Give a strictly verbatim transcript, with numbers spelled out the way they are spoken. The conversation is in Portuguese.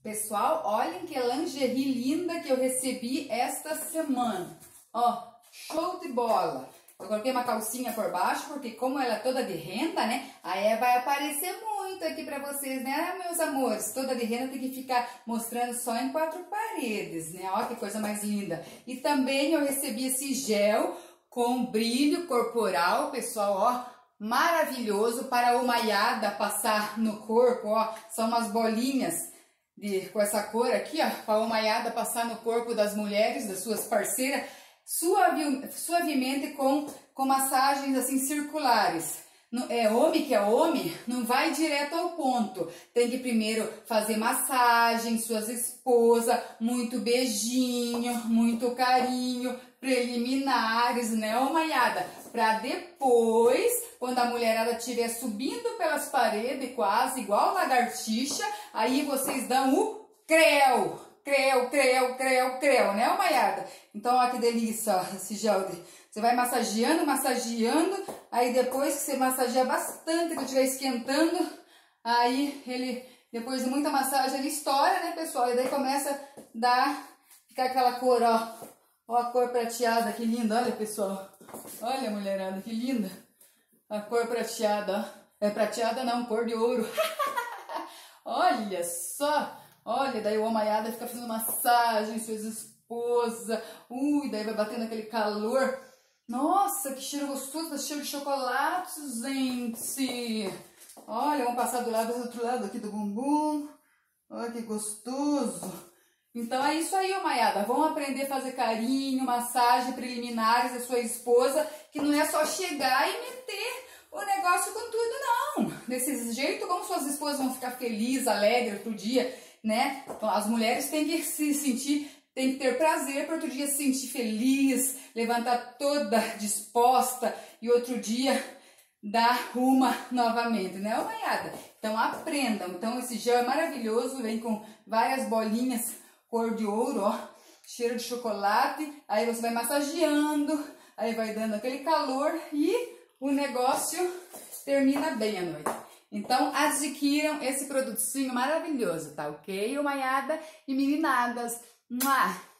Pessoal, olhem que lingerie linda que eu recebi esta semana. Ó, show de bola. Eu coloquei uma calcinha por baixo, porque como ela é toda de renda, né? Aí vai aparecer muito aqui pra vocês, né, meus amores? Toda de renda tem que ficar mostrando só em quatro paredes, né? Ó, que coisa mais linda. E também eu recebi esse gel com brilho corporal, pessoal, ó. Maravilhoso para o maiada passar no corpo, ó. São umas bolinhas de, com essa cor aqui, ó, para o maiada passar no corpo das mulheres, das suas parceiras, suave, suavemente com, com massagens assim circulares. É homem que é homem, não vai direto ao ponto. Tem que primeiro fazer massagem, suas esposas, muito beijinho, muito carinho, preliminares, né, ô maiada? Pra depois, quando a mulherada estiver subindo pelas paredes, quase igual lagartixa, aí vocês dão o creu, creu, creu, creu, creu, né, ô maiada? Então, olha que delícia, ó, esse gel. Você vai massageando, massageando, aí depois que você massageia bastante, que estiver esquentando, aí ele, depois de muita massagem, ele estoura, né, pessoal? E daí começa a dar, ficar aquela cor, ó, ó a cor prateada, que linda, olha, pessoal. Olha, mulherada, que linda. A cor prateada, ó. É prateada não, cor de ouro. Olha só. Olha, daí o homaiada fica fazendo massagem, suas esposas. Ui, daí vai batendo aquele calor. Nossa, que cheiro gostoso, tá cheiro de chocolate, gente. Olha, vamos passar do lado do outro lado aqui do bumbum. Olha que gostoso. Então é isso aí, ô maiada. Vamos aprender a fazer carinho, massagem, preliminares da sua esposa, que não é só chegar e meter o negócio com tudo, não. Desse jeito, como suas esposas vão ficar felizes, alegres outro dia, né? Então, as mulheres têm que se sentir, têm que ter prazer para outro dia se sentir feliz, levantar toda disposta e outro dia dar uma novamente, né, ô maiada? Então aprendam. Então esse gel é maravilhoso, vem com várias bolinhas cor de ouro, ó, cheiro de chocolate, aí você vai massageando, aí vai dando aquele calor e o negócio termina bem à noite. Então adquiram esse produtinho maravilhoso, tá ok, ô maiada e meninadas? Mua!